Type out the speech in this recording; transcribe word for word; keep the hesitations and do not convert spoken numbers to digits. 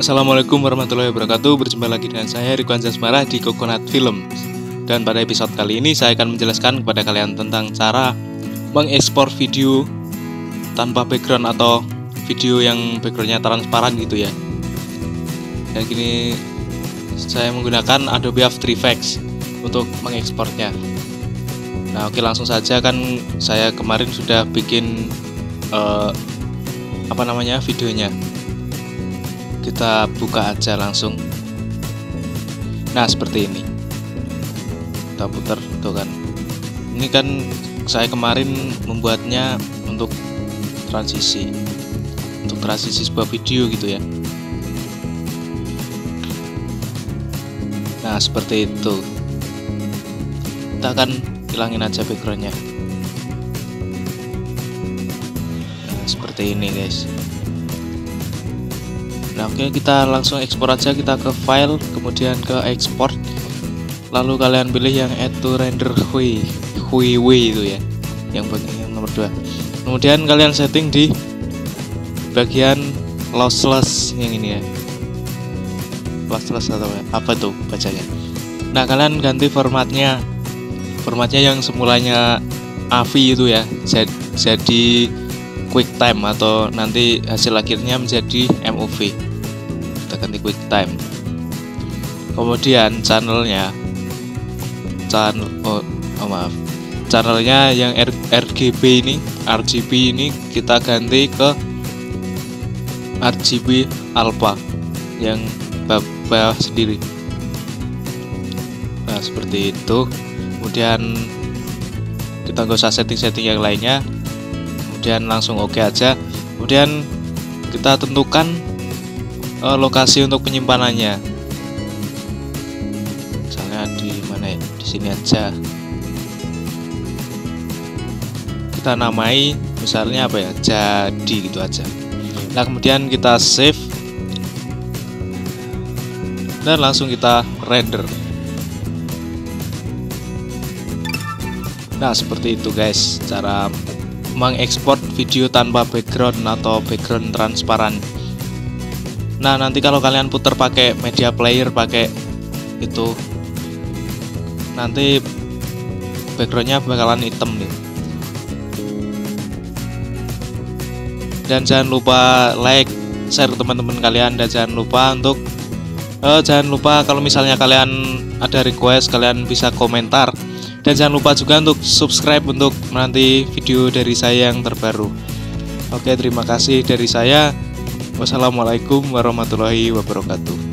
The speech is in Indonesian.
Assalamualaikum warahmatullahi wabarakatuh. Berjumpa lagi dengan saya Riko Anjasmara di Coconut Film. Dan pada episode kali ini saya akan menjelaskan kepada kalian tentang cara mengekspor video tanpa background atau video yang backgroundnya transparan gitu ya. Dan gini saya menggunakan Adobe After Effects untuk mengekspornya. Nah oke, langsung saja. Kan saya kemarin sudah bikin uh, apa namanya videonya. Kita buka aja langsung. Nah seperti ini, kita putar tuh kan. Ini kan saya kemarin membuatnya untuk transisi Untuk transisi sebuah video gitu ya. Nah seperti itu. Kita akan hilangin aja backgroundnya. Nah seperti ini guys. Nah oke, kita langsung ekspor aja. Kita ke file, kemudian ke export, lalu kalian pilih yang add to render hui hui hui itu ya, yang yang nomor dua. Kemudian kalian setting di bagian lossless yang ini ya, lossless atau apa tuh bacanya. Nah kalian ganti formatnya, formatnya yang semulanya A V I itu ya, jadi QuickTime atau nanti hasil akhirnya menjadi M O V. Kita ganti QuickTime. Kemudian channelnya, channel oh, oh maaf, channelnya yang R, RGB ini, R G B ini kita ganti ke R G B alpha yang bawah sendiri. Nah seperti itu. Kemudian kita nggak usah setting-setting yang lainnya. Kemudian langsung oke okay aja. Kemudian kita tentukan uh, lokasi untuk penyimpanannya. Misalnya di mana ya? Di sini aja. Kita namai misalnya apa ya? Jadi gitu aja. Nah kemudian kita save dan langsung kita render. Nah seperti itu guys, cara mengekspor video tanpa background atau background transparan. Nah nanti kalau kalian putar pakai media player, pakai itu, nanti backgroundnya bakalan hitam nih. Dan jangan lupa like, share ke teman-teman kalian, dan jangan lupa untuk eh, jangan lupa kalau misalnya kalian ada request, kalian bisa komentar. Dan jangan lupa juga untuk subscribe untuk menanti video dari saya yang terbaru. Oke, terima kasih dari saya. Wassalamualaikum warahmatullahi wabarakatuh.